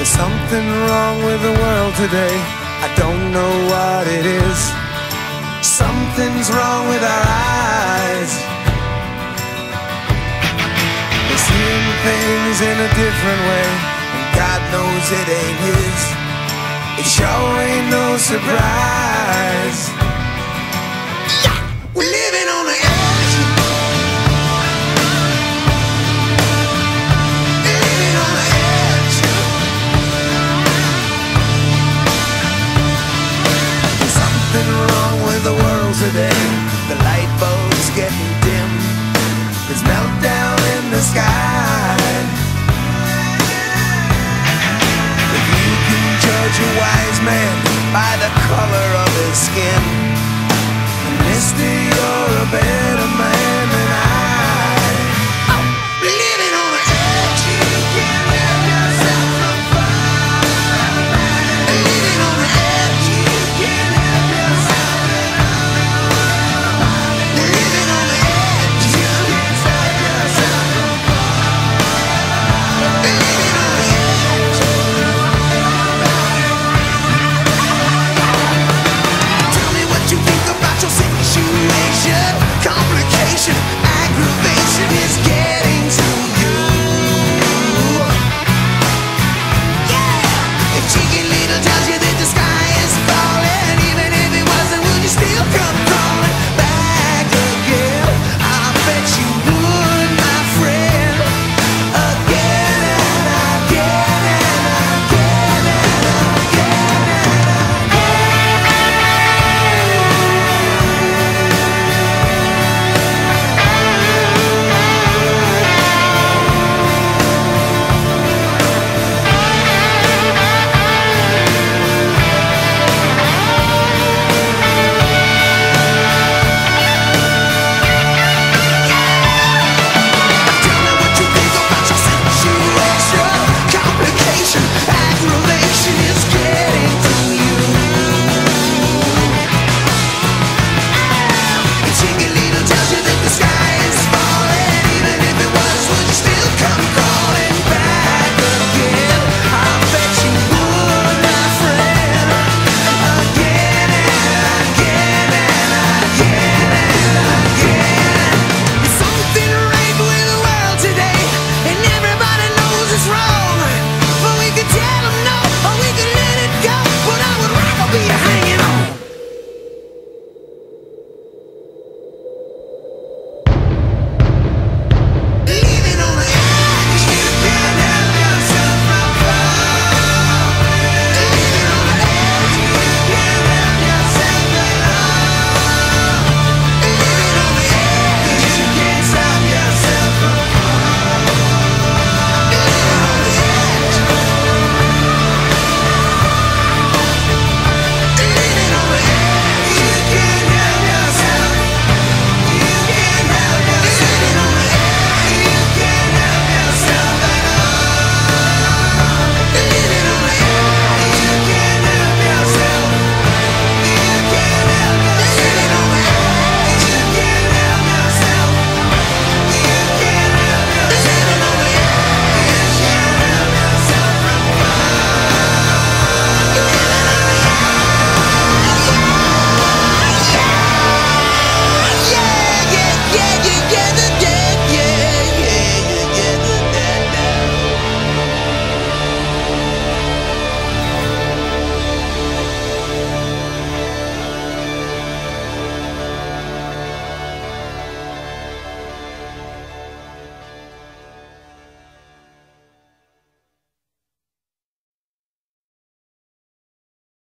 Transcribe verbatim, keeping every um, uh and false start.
There's something wrong with the world today. I don't know what it is. Something's wrong with our eyes. We're seeing things in a different way, and God knows it ain't His. It sure ain't no surprise. We're living on the edge. Living on the edge. There's something wrong with the world today. The light bulb's getting dim. There's meltdown in the sky. If you can judge a wise man by the color of his skin, Mister You're